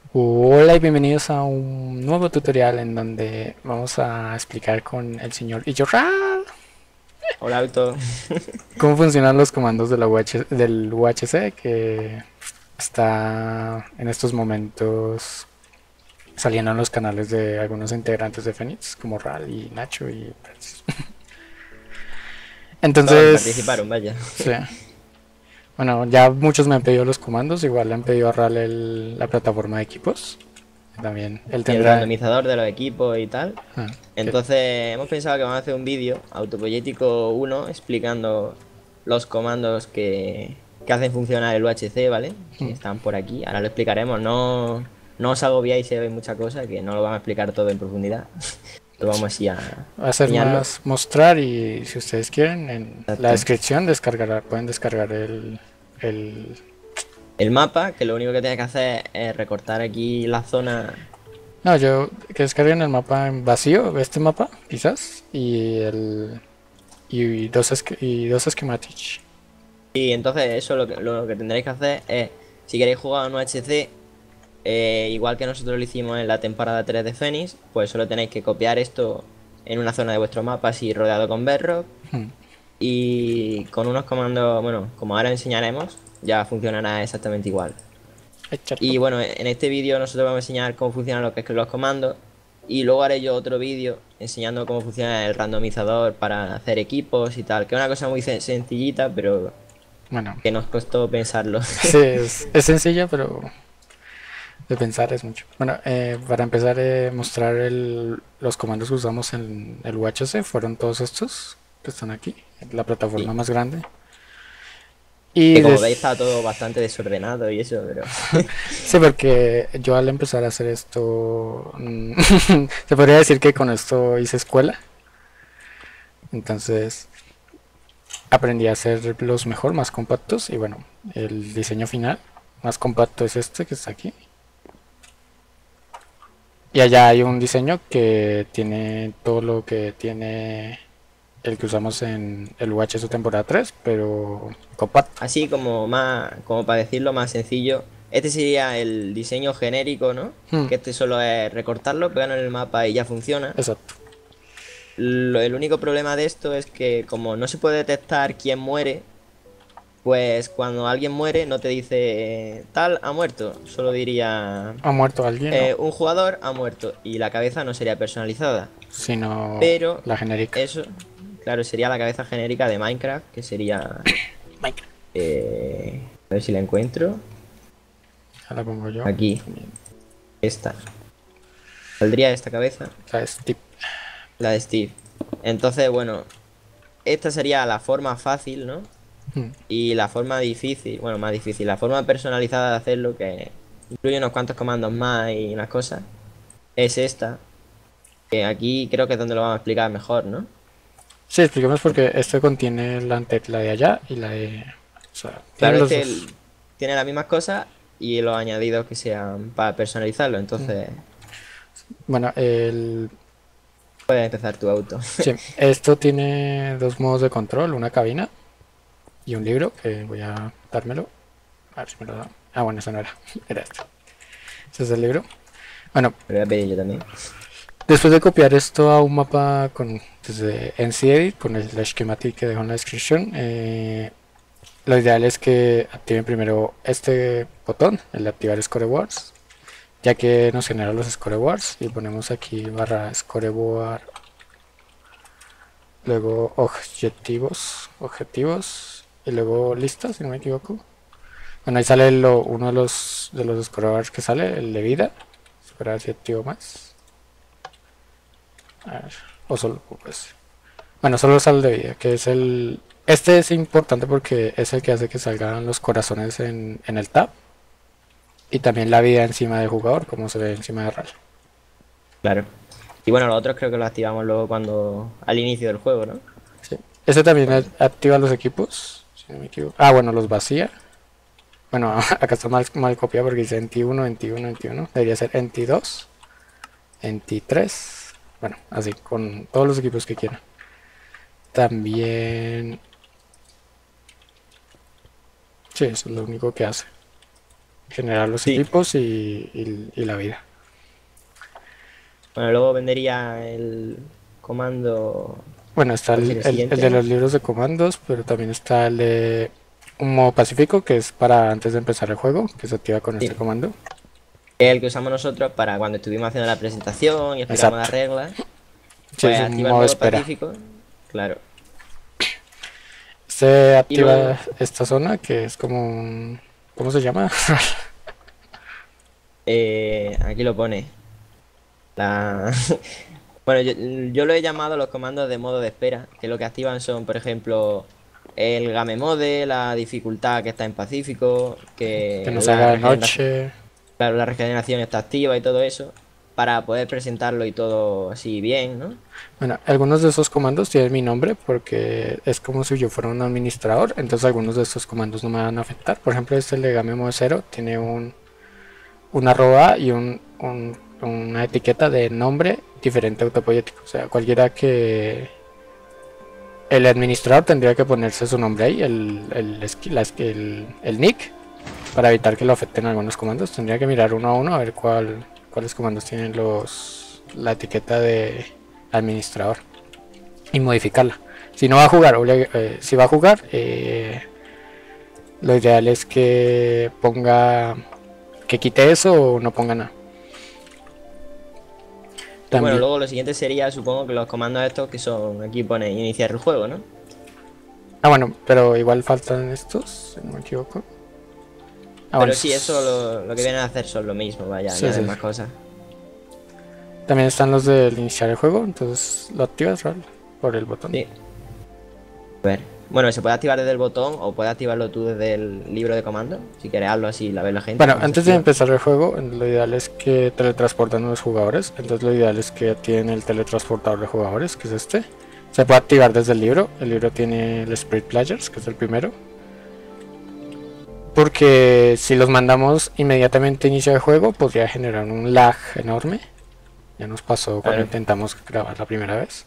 Hola y bienvenidos a un nuevo tutorial en donde vamos a explicar con el señor Illoral Hola, Auto. cómo funcionan los comandos de del UHC que está en estos momentos saliendo en los canales de algunos integrantes de Phoenix como Ral y Nacho y pues, Todos entonces participaron, vaya. sí. Bueno, ya muchos me han pedido los comandos, igual le han pedido a Ral la plataforma de equipos. También él Y el tendrá randomizador de los equipos y tal. ah, que Entonces, hemos pensado que vamos a hacer un vídeo, Autopoyético 1, explicando los comandos que hacen funcionar el UHC, ¿vale? Que están por aquí. Ahora lo explicaremos. No os agobiáis si veis mucha cosa, que no lo vamos a explicar todo en profundidad. Lo vamos así a va a ser enseñarlo. más mostrar y si ustedes quieren en la Exacto. descripción pueden descargar el... El mapa, que lo único que tienes que hacer es recortar aquí la zona. No, yo que descarguen el mapa en vacío, este mapa quizás, y dos schematics. Y entonces eso lo que tendréis que hacer es, si queréis jugar a un UHC, igual que nosotros lo hicimos en la temporada 3 de Phoenix, pues solo tenéis que copiar esto en una zona de vuestro mapa así rodeado con Bedrock y con unos comandos, bueno, como ahora enseñaremos, ya funcionará exactamente igual. Echarlo. Y bueno, en este vídeo nosotros vamos a enseñar cómo funcionan lo que es los comandos y luego haré yo otro vídeo enseñando cómo funciona el randomizador para hacer equipos y tal, que es una cosa muy sencillita, pero Bueno, que nos costó pensarlo. sí, es sencilla, pero de pensar es mucho. Bueno, para empezar mostrar los comandos que usamos en el UHC fueron todos estos que están aquí, la plataforma Sí. más grande. Y Que como veis des está todo bastante desordenado y eso, pero Sí, porque yo al empezar a hacer esto, se podría decir que con esto hice escuela. Entonces aprendí a hacer los mejor, más compactos. Y bueno, el diseño final más compacto es este que está aquí. Y allá hay un diseño que tiene todo lo que tiene el que usamos en el UHS temporada 3 pero compacto. así como más, como para decirlo más sencillo, este sería el diseño genérico, ¿no? Hmm, Que este solo es recortarlo, pegarlo en el mapa y ya funciona. exacto. El único problema de esto es que como no se puede detectar quién muere, pues cuando alguien muere no te dice tal ha muerto, solo diría ¿Ha muerto alguien? No, un jugador ha muerto y la cabeza no sería personalizada. sino Pero la genérica. eso, claro, sería la cabeza genérica de Minecraft, que sería... Minecraft. a ver si la encuentro. Ya la pongo yo. Aquí, También. esta. Saldría esta cabeza, La Steve. la de Steve. Entonces, bueno, esta sería la forma fácil, ¿no? Hmm. Y la forma difícil, bueno, más difícil, la forma personalizada de hacerlo, que incluye unos cuantos comandos más y unas cosas, es esta. Que aquí creo que es donde lo vamos a explicar mejor, ¿no? Sí, expliquemos porque esto contiene la de allá y la de... O sea, tiene Claro, los dos. tiene las mismas cosas y los añadidos que sean para personalizarlo. Hmm. Entonces, Bueno, puedes empezar tu auto. sí, esto tiene dos modos de control, una cabina y un libro, que voy a dármelo. A ver si me lo da. Ah, bueno, eso no era. Era este. Ese es el libro. Bueno, Lo voy a pedir yo también. después de copiar esto a un mapa desde NCEdit, con el schematic que dejo en la descripción, lo ideal es que activen primero este botón, el de activar Scoreboards, ya que nos genera los scoreboards y ponemos aquí barra scoreboard, luego objetivos y luego listas, si no me equivoco. Bueno, ahí sale uno de los scoreboards que sale, el de vida. Esperar si activo más. A ver, o solo pues. Bueno, solo sale de vida, que es el... Este es importante porque es el que hace que salgan los corazones en el tab y también la vida encima del jugador, como se ve encima de RAL. Claro. Y bueno, los otros creo que los activamos luego cuando... al inicio del juego, ¿no? Sí. Este también Cuando- activa los equipos, si no me equivoco. Ah, bueno, los vacía. Bueno, acá está mal copiado porque dice enti 1, enti 1, enti 1. Debería ser enti 2, enti 3. Bueno, así, con todos los equipos que quieran. También... Sí, eso es lo único que hace. generar los Sí. equipos y la vida. Bueno, luego vendría el comando. Bueno, está ¿Cuál sería el el de siguiente? los libros de comandos, pero también está el de un modo pacífico, que es para antes de empezar el juego, que se activa con este Sí. comando. El que usamos nosotros para cuando estuvimos haciendo la presentación y explicamos las Exacto. reglas. Sí, Pues es un activa el modo modo espera. pacífico. Claro. Se Y luego, activa esta zona que es como un... ¿Cómo se llama? aquí lo pone. La... Bueno, yo lo he llamado los comandos de modo de espera, que lo que activan son, por ejemplo, el game mode, la dificultad que está en Pacífico, Que que nos la haga de regeneración, noche. claro, la regeneración está activa y todo eso, para poder presentarlo y todo así bien, ¿no? Bueno, algunos de esos comandos tienen mi nombre porque es como si yo fuera un administrador, entonces algunos de estos comandos no me van a afectar. Por ejemplo, este de game mode 0 tiene un arroba y una etiqueta de nombre diferente autopoético. O sea, cualquiera que... El administrador tendría que ponerse su nombre ahí, el nick, para evitar que lo afecten algunos comandos. Tendría que mirar uno a uno a ver cuáles comandos tienen la etiqueta de administrador y modificarla. Si no va a jugar, si va a jugar, lo ideal es que que quite eso o no ponga nada. Y bueno, También, luego lo siguiente sería, supongo que los comandos estos que son, aquí pone iniciar el juego, ¿no? bueno, pero igual faltan estos, si no me equivoco. Bueno, Pero sí, eso lo que vienen a hacer son lo mismo, vaya, sí, añaden sí. más cosas. También están los del iniciar el juego, entonces lo activas por el botón. Sí. A ver. Bueno, se puede activar desde el botón o puedes activarlo tú desde el libro de comandos. Si quieres hazlo así, la ve la gente. Bueno, Cómo se antes de activa. empezar el juego, lo ideal es que teletransporten a los jugadores. Entonces lo ideal es que activen el teletransportador de jugadores, que es este. Se puede activar desde el libro. El libro tiene el Spirit Players, que es el primero. Porque si los mandamos inmediatamente a inicio el juego, podría generar un lag enorme. Ya nos pasó cuando Claro. intentamos grabar la primera vez.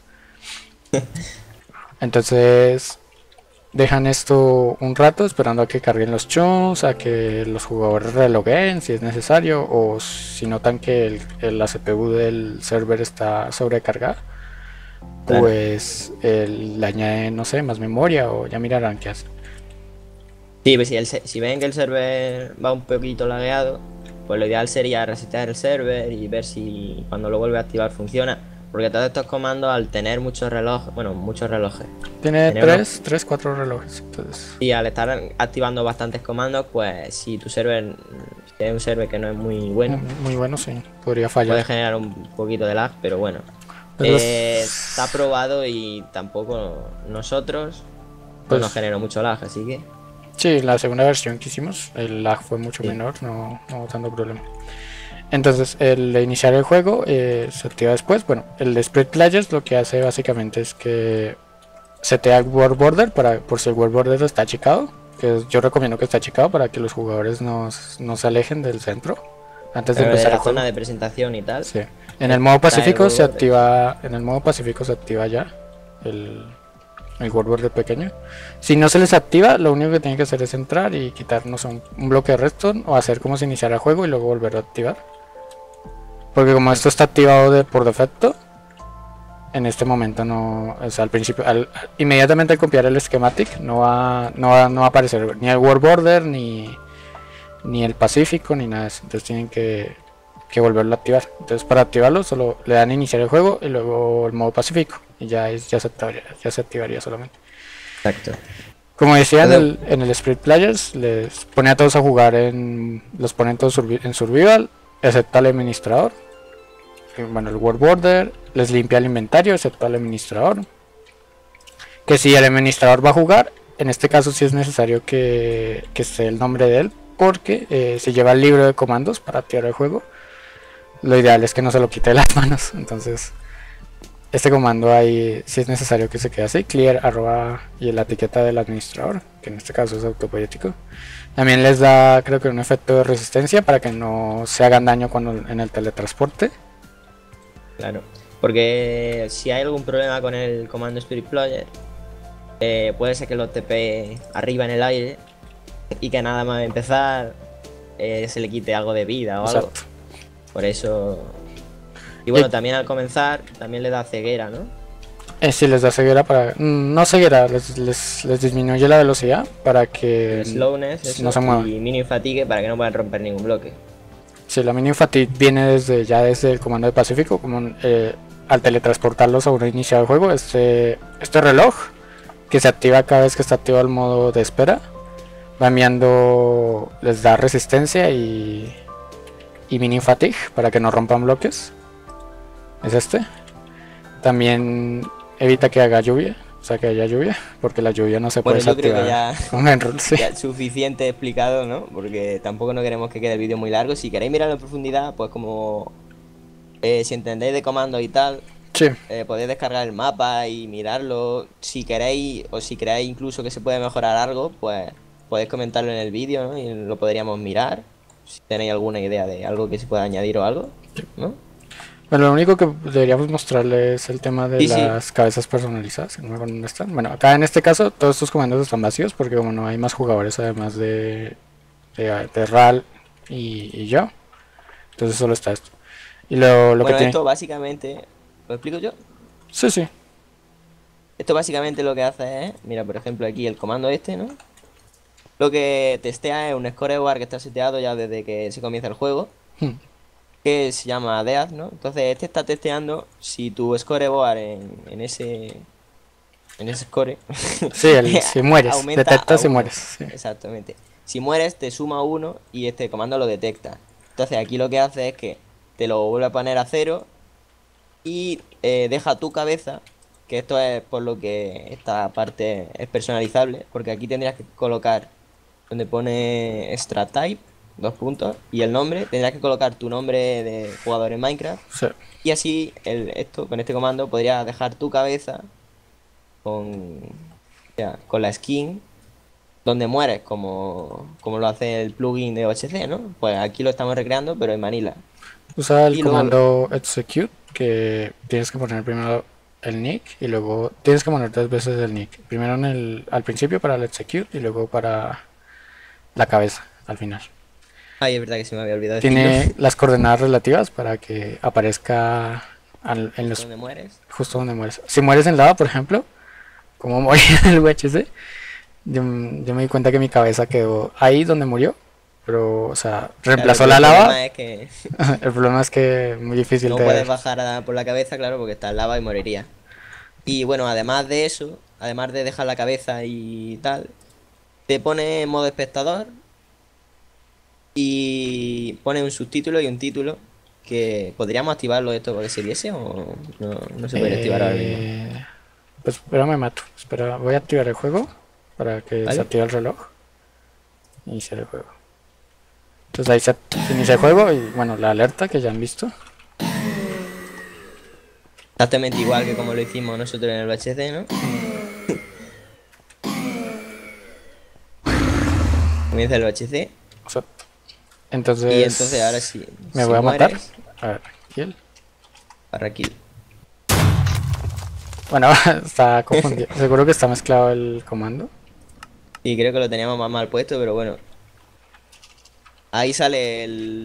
Entonces dejan esto un rato esperando a que carguen los chunks, a que los jugadores relogueen si es necesario, o si notan que la CPU del server está sobrecargada, Claro. pues le añaden, no sé, más memoria o ya mirarán qué hace. Sí, pues si ven que el server va un poquito lagueado, pues lo ideal sería resetear el server y ver si cuando lo vuelve a activar funciona. Porque todos estos comandos, al tener muchos relojes, bueno, muchos relojes, Tiene tener unos- 4 relojes, entonces... y al estar activando bastantes comandos, pues si tu server si es un server que no es muy bueno, Muy bueno, sí, podría puede fallar. generar un poquito de lag, pero bueno. Está probado y tampoco nosotros Pues- nos generó mucho lag, así que Sí, la segunda versión que hicimos, el lag fue mucho Sí. menor, no hubo tanto problema. Entonces, el de iniciar el juego se activa después. Bueno, el de Spread Players lo que hace básicamente es que setea el World Border por si el World Border está achicado. Que yo recomiendo que esté achicado para que los jugadores no se alejen del centro antes de pero de empezar la el juego. zona de presentación y tal. Sí. En el modo Pacífico World se Border. activa. En el modo Pacífico se activa ya el World Border pequeño. Si no se les activa, lo único que tienen que hacer es entrar y quitarnos un bloque de redstone o hacer como si iniciara el juego y luego volver a activar. Porque como esto está activado por defecto, en este momento no, o sea, al principio, inmediatamente al copiar el schematic no va a aparecer ni el World Border ni el Pacífico ni nada de eso. Entonces tienen que volverlo a activar. Entonces para activarlo solo le dan iniciar el juego y luego el modo Pacífico y ya se activaría solamente. Exacto. Como decía en el Spirit Players, les pone a todos a jugar los pone todos en Survival, excepto al administrador. Bueno, el World Border, les limpia el inventario, excepto al administrador. Que si el administrador va a jugar, en este caso sí es necesario que esté el nombre de él, porque si lleva el libro de comandos para activar el juego, lo ideal es que no se lo quite de las manos. Entonces, este comando ahí sí es necesario que se quede así, clear arroba y la etiqueta del administrador, que en este caso es autopoético. También les da, creo que un efecto de resistencia para que no se hagan daño en el teletransporte. Claro. Porque si hay algún problema con el comando Spirit Player, puede ser que lo TP arriba en el aire y que nada más empezar se le quite algo de vida o algo. Exacto. Por eso... Y bueno, Y- también al comenzar, también le da ceguera, ¿no? Si les da ceguera para... no ceguera, les disminuye la velocidad para que El slowness, eso, no se muevan. y mini fatigue para que no puedan romper ningún bloque. Si la mini fatigue viene desde el comando de Pacífico, como al teletransportarlos a un inicio del juego, este reloj que se activa cada vez que está activo el modo de espera, va enviando, les da resistencia y mini fatigue para que no rompan bloques. Es este. También evita que haga lluvia, o sea que haya lluvia, porque la lluvia no se Bueno, puede yo creo que desactivar ya, con Enroll, sí. ya suficiente explicado, ¿no? Porque tampoco no queremos que quede el vídeo muy largo. Si queréis mirarlo en profundidad, pues como si entendéis de comandos y tal, Sí, podéis descargar el mapa y mirarlo. Si queréis o si creéis incluso que se puede mejorar algo, pues podéis comentarlo en el vídeo, ¿no? Y lo podríamos mirar. Si tenéis alguna idea de algo que se pueda añadir o algo, ¿no? bueno, lo único que deberíamos mostrarle es el tema de Sí, sí. las cabezas personalizadas, que no me acuerdo dónde están. Bueno, acá en este caso todos estos comandos están vacíos porque como no hay más jugadores además de Ral y yo, entonces solo está esto. Y lo que Bueno, tiene... esto básicamente, ¿lo explico yo? Sí, sí. Esto básicamente lo que hace es, mira, por ejemplo aquí el comando este, ¿no? Lo que testea es un scoreboard que está seteado ya desde que se comienza el juego, Hmm. que se llama Death, ¿no? Entonces este está testeando si tu scoreboard en ese score Sí, si mueres, aumenta detecta a si 1. mueres. Sí. Exactamente. Si mueres te suma 1 y este comando lo detecta. Entonces aquí lo que hace es que te lo vuelve a poner a 0 y deja tu cabeza, que esto es por lo que esta parte es personalizable, porque aquí tendrías que colocar donde pone extra type, 2 puntos, y el nombre, tendrás que colocar tu nombre de jugador en Minecraft, Sí. y así con este comando podrías dejar tu cabeza con, con la skin donde mueres, como lo hace el plugin de OHC, ¿no? Pues aquí lo estamos recreando, pero en Manila. Usa el Y luego, comando execute, que tienes que poner primero el nick y luego tienes que poner 2 veces el nick. Primero al principio para el execute y luego para la cabeza al final. ay, es verdad que se me había olvidado decirlo, Tiene las coordenadas relativas para que aparezca donde mueres. justo donde mueres. Si mueres en lava, por ejemplo, como morí en el UHC, yo me di cuenta que mi cabeza quedó ahí donde murió, pero, o sea, Claro, reemplazó pero la el lava. problema es que El problema es que es muy difícil no de puedes ver. bajar por la cabeza, claro, porque está en lava y moriría. Y bueno, además de eso, además de dejar la cabeza y tal, te pone en modo espectador y pone un subtítulo y un título que podríamos activarlo esto porque se viese o no se puede activar ahora mismo. Pues espera, me mato. Espera, voy a activar el juego para que se ¿Vale? active el reloj. Iniciar el juego. Entonces ahí se inicia el juego y bueno, la alerta que ya han visto. Exactamente igual que como lo hicimos nosotros en el VHC, ¿no? Comienza el VHC Exacto. y Entonces, entonces ahora sí, me si voy a matar. mueres, A ver, kill. para kill. Bueno, está confundido. Seguro que está mezclado el comando. Y creo que lo teníamos más mal puesto, pero bueno. Ahí sale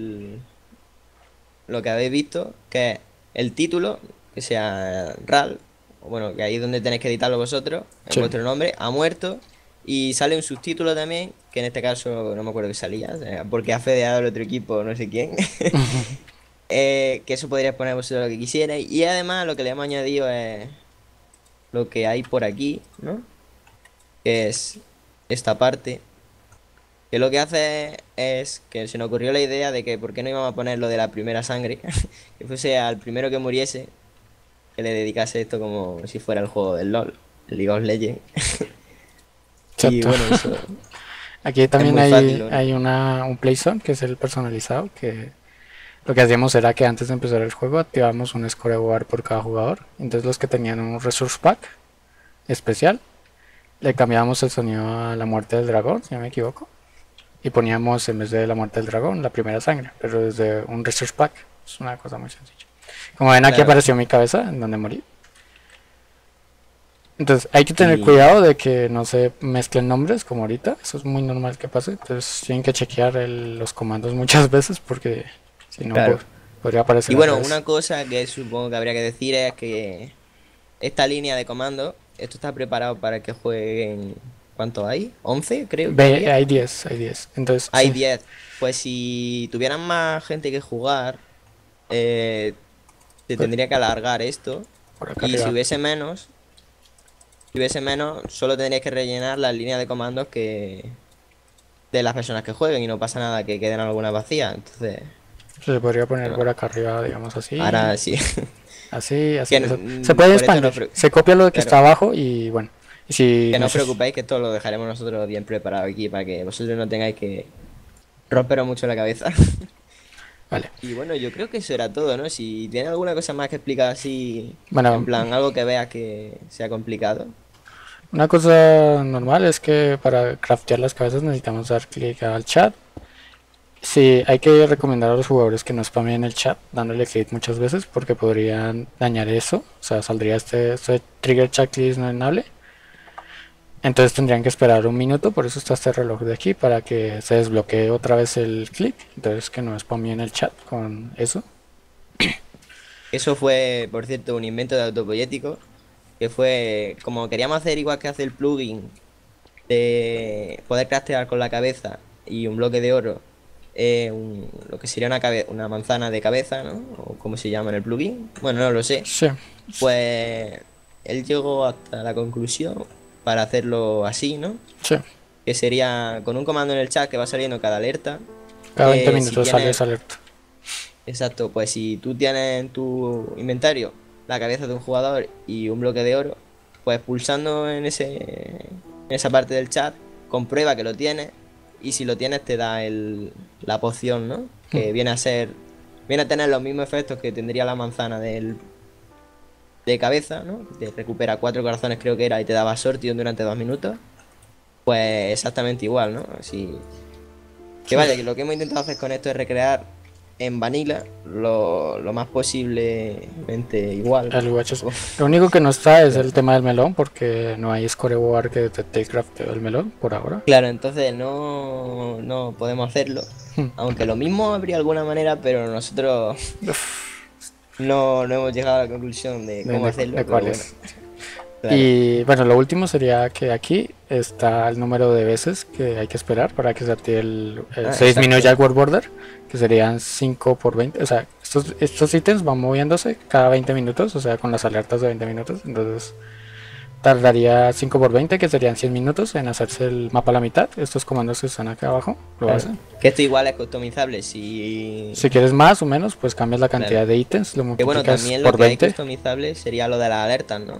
lo que habéis visto, que es el título, que sea RAL, o bueno, que ahí es donde tenéis que editarlo vosotros, en Sí. vuestro nombre, ha muerto. Y sale un subtítulo también, que en este caso no me acuerdo que salía, o sea, porque ha fedeado el otro equipo, no sé quién. Que eso podríais poner vosotros lo que quisierais. Y además lo que le hemos añadido es lo que hay por aquí, ¿no? Que es esta parte. Que lo que hace es que se nos ocurrió la idea de que por qué no íbamos a poner lo de la primera sangre, que fuese al primero que muriese, que le dedicase esto como si fuera el juego del LOL, el League of Legends. Y Exacto. bueno, eso Aquí también muy fácil, ¿no? hay un play zone que es el personalizado, que lo que hacíamos era que antes de empezar el juego activábamos un scoreboard por cada jugador. Entonces los que tenían un resource pack especial, le cambiábamos el sonido a la muerte del dragón, si no me equivoco. Y poníamos en vez de la muerte del dragón la primera sangre, pero desde un resource pack. Es una cosa muy sencilla. Como ven aquí Claro. apareció mi cabeza en donde morí. Entonces hay que tener Y cuidado de que no se mezclen nombres como ahorita. Eso es muy normal que pase. Entonces tienen que chequear los comandos muchas veces porque si no claro. podría Y aparecer al bueno, revés. una cosa que supongo que habría que decir es que esta línea de comando, esto está preparado para que jueguen. ¿Cuánto hay? 11 creo que Ve, había. hay 10. Entonces, Hay sí, 10. Pues si tuvieran más gente que jugar, eh, se por, tendría que alargar esto. por acá Y arriba. si hubiese menos, solo tendrías que rellenar las líneas de comandos que de las personas que jueguen y no pasa nada que queden algunas vacías. Entonces, Se podría poner bueno, por acá arriba, digamos así, ahora sí. así, así. Que Se puede por esto no, expandir. Se copia lo que está claro, abajo y bueno. Y si que no os neces- preocupéis que esto lo dejaremos nosotros bien preparado aquí para que vosotros no tengáis que romperos mucho la cabeza. Vale. Y bueno, yo creo que eso era todo, ¿no? Si tienes alguna cosa más que explicar así, en Bueno, plan, algo que veas que sea complicado. una cosa normal es que para craftear las cabezas necesitamos dar clic al chat. Sí, hay que recomendar a los jugadores que no spameen el chat dándole clic muchas veces porque podrían dañar eso. O sea, saldría este trigger checklist no enable. Entonces tendrían que esperar un minuto, por eso está este reloj de aquí, para que se desbloquee otra vez el clic. Entonces que no spameen el chat con eso. Eso fue, por cierto, un invento de Autopoyético, que fue, como queríamos hacer igual que hace el plugin, de poder craftear con la cabeza y un bloque de oro, lo que sería una manzana de cabeza, ¿no? O como se llama en el plugin. Bueno, no lo sé. Sí, Pues él llegó hasta la conclusión para hacerlo así, ¿no? sí. Que sería con un comando en el chat que va saliendo cada alerta. Cada 20 Si minutos sale tienes, esa alerta. exacto, pues si tú tienes en tu inventario la cabeza de un jugador y un bloque de oro, pues pulsando en esa parte del chat, comprueba que lo tienes y si lo tienes te da la poción, ¿no? Mm. Que viene a tener los mismos efectos que tendría la manzana de cabeza, ¿no? Te recupera 4 corazones creo que era y te daba sortión durante 2 minutos. Pues exactamente igual, ¿no? Así que Sí. vaya, que lo que hemos intentado hacer con esto es recrear en Vanilla lo más posiblemente igual, El ¿no? UHC. Lo único que no está es el Claro. tema del melón porque no hay scoreboard que detecte el crafteo del melón por ahora. Claro, entonces no podemos hacerlo. Hmm. Aunque lo mismo habría alguna manera, pero nosotros no hemos llegado a la conclusión de De, cómo de- hacerlo, de pero cuál bueno, es. claro. Y bueno, lo último sería que aquí está el número de veces que hay que esperar para que se active Ah, se disminuya exacto. el word border, que serían 5 por 20. O sea, estos ítems van moviéndose cada 20 minutos, o sea, con las alertas de 20 minutos. Entonces tardaría 5 por 20, que serían 100 minutos en hacerse el mapa a la mitad. Estos comandos que están acá abajo lo Claro. hacen. Que esto igual es customizable. Si Si quieres más o menos, pues cambias la Claro. cantidad de ítems, lo Que bueno, multiplicas también lo por que hay 20. customizable sería lo de las alertas, ¿no?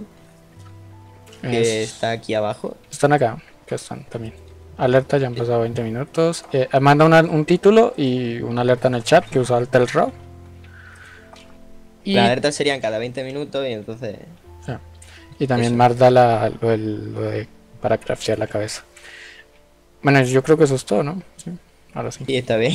Que está aquí abajo. Están acá, que están también. Alerta, ya han pasado 20 minutos. Manda un título y una alerta en el chat que usa el Telraw. Las Y, alertas serían cada 20 minutos y entonces ya, y también eso. manda lo de para craftear la cabeza. Bueno, yo creo que eso es todo, ¿no? Sí, ahora sí. Sí, está bien.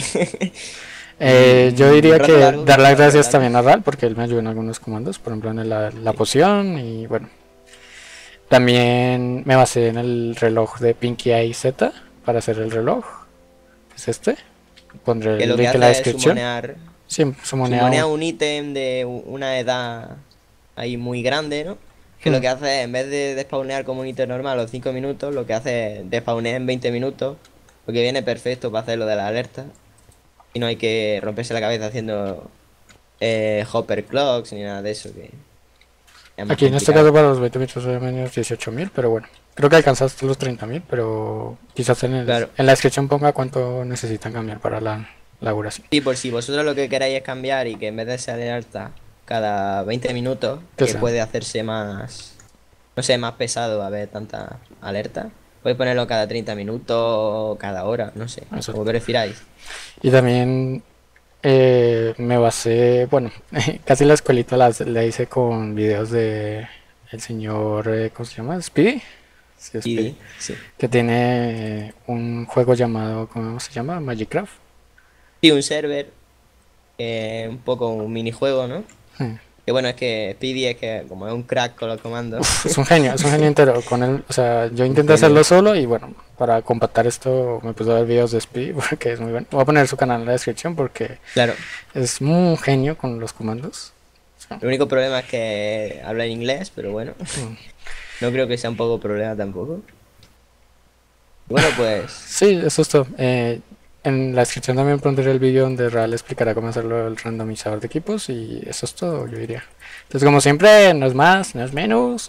Yo Un diría rato que largo, dar un las rato gracias largo. también a Ral porque él me ayudó en algunos comandos, por ejemplo en la Sí. poción y bueno. También me basé en el reloj de Pinky Eye Z para hacer el reloj. Es este. Pondré Que el lo que link en la hace es descripción. Sí, sumonea sumonea un ítem de una edad ahí muy grande, ¿no? Que lo que hace es, en vez de despawnear como un ítem normal a los 5 minutos, lo que hace es despawnear en 20 minutos, porque viene perfecto para hacer lo de la alerta. Y no hay que romperse la cabeza haciendo hopper clocks ni nada de eso, que es más Aquí en este caso complicado. para los 20 metros de menos 18.000, pero bueno. Creo que alcanzaste los 30.000, pero quizás Claro. en la descripción ponga cuánto necesitan cambiar para la duración. Y por si vosotros lo que queráis es cambiar y que en vez de ser alerta cada 20 minutos, Que que sea. puede hacerse más, no sé, más pesado a ver tanta alerta, podéis ponerlo cada 30 minutos o cada hora, no sé, Eso. como prefiráis. Y también me basé, bueno, casi la escuelita la hice con videos de el señor, ¿cómo se llama? Speedy. Sí, Speedy. Sí. Que tiene un juego llamado, ¿cómo se llama? Magicraft. Sí, un server, un poco un minijuego, ¿no? Que bueno, es que Speedy es que como es un crack con los comandos, Es un genio entero. Con él, o sea, yo un intenté genio. hacerlo solo y bueno, para compactar esto me puse a ver videos de Speedy porque es muy bueno. Voy a poner su canal en la descripción porque Claro, es un genio con los comandos. O sea, el único problema es que habla en inglés, pero bueno, mm. no creo que sea un poco problema tampoco. Y bueno, pues Sí, eso es todo. En la descripción también pondré el vídeo donde Real explicará cómo hacerlo el randomizador de equipos y eso es todo, yo diría. Entonces, como siempre, no es más, no es menos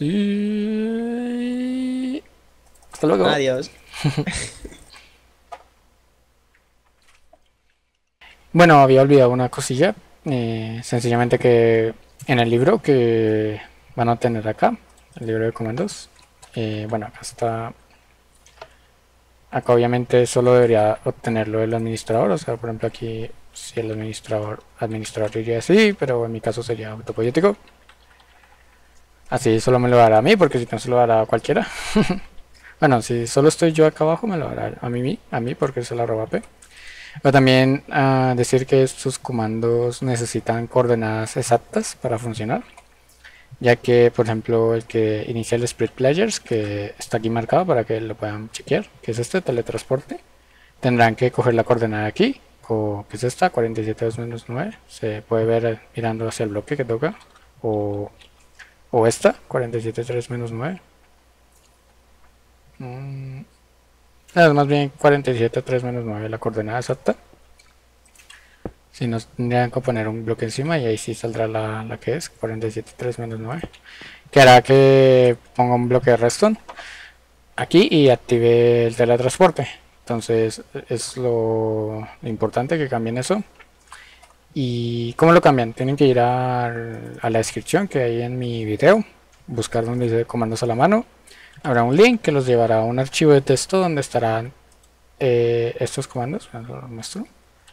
y... Hasta luego. adiós. Bueno, había olvidado una cosilla, sencillamente que en el libro que van a tener acá, el libro de comandos, bueno, acá está. Acá obviamente solo debería obtenerlo el administrador, o sea, por ejemplo aquí si el administrador diría así, pero en mi caso sería autopoyético. Así solo me lo dará a mí, porque si no se lo dará a cualquiera. Bueno, si solo estoy yo acá abajo me lo dará a mí porque es la arroba p. Pero también decir que estos comandos necesitan coordenadas exactas para funcionar, ya que por ejemplo el que inicia el split players, que está aquí marcado para que lo puedan chequear, que es este teletransporte, tendrán que coger la coordenada aquí, que es esta, 47,2-9, se puede ver mirando hacia el bloque que toca, o, o esta, 47,3-9. No, más bien 47,3-9 la coordenada exacta. Si nos tendrían que poner un bloque encima y ahí sí saldrá la que es 47,3-9, que hará que ponga un bloque de redstone aquí y active el teletransporte. Entonces es lo importante que cambien eso. ¿Y cómo lo cambian? Tienen que ir a la descripción que hay en mi video, buscar donde dice comandos a la mano. Habrá un link que los llevará a un archivo de texto donde estarán estos comandos. Lo muestro.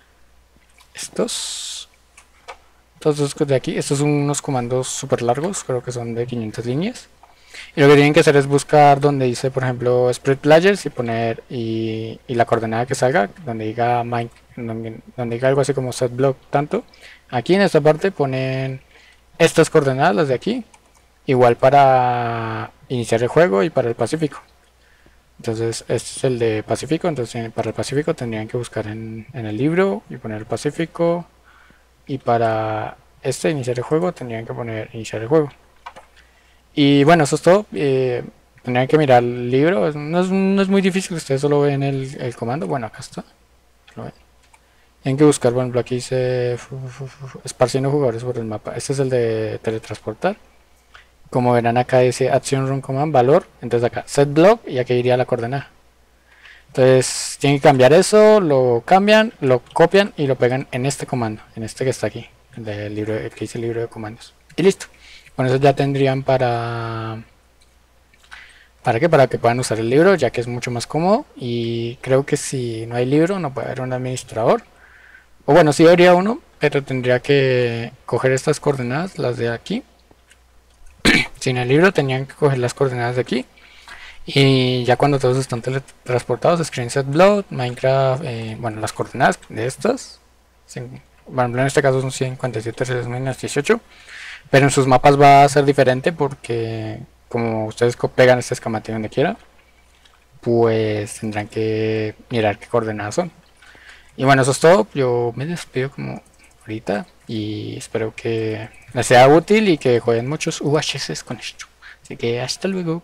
Estos. Todos estos de aquí. Estos son unos comandos súper largos, creo que son de 500 líneas. Y lo que tienen que hacer es buscar donde dice, por ejemplo, spread players y poner y la coordenada que salga, donde diga donde diga algo así como set block tanto. Aquí en esta parte ponen estas coordenadas, las de aquí, igual para iniciar el juego y para el Pacífico. Entonces este es el de Pacífico, entonces para el Pacífico tendrían que buscar en el libro y poner Pacífico, y para este iniciar el juego tendrían que poner iniciar el juego. Y bueno, eso es todo. Tendrían que mirar el libro. No es muy difícil. Ustedes solo ven el comando. Bueno, acá está. Lo ven. Tienen que buscar. Bueno, aquí dice esparciendo jugadores por el mapa. Este es el de teletransportar. Como verán acá dice acción run command valor. Entonces acá set block y aquí iría la coordenada. Entonces tienen que cambiar eso. Lo cambian, lo copian y lo pegan en este comando. En este que está aquí. El libro, el que dice el libro de comandos. Y listo. Con eso ya tendrían ¿para qué? Para que puedan usar el libro, ya que es mucho más cómodo. Y creo que si no hay libro, no puede haber un administrador. O bueno, sí habría uno, pero tendría que coger estas coordenadas, las de aquí. Sin el libro, tenían que coger las coordenadas de aquí. Y ya cuando todos están teletransportados, screen set block, Minecraft, bueno, las coordenadas de estas. Bueno, en este caso son 57,3-18. Pero en sus mapas va a ser diferente porque como ustedes pegan este escamate donde quiera, pues tendrán que mirar qué coordenadas son. Y bueno, eso es todo. Yo me despido como ahorita y espero que les sea útil y que jueguen muchos UHCs con esto. Así que hasta luego.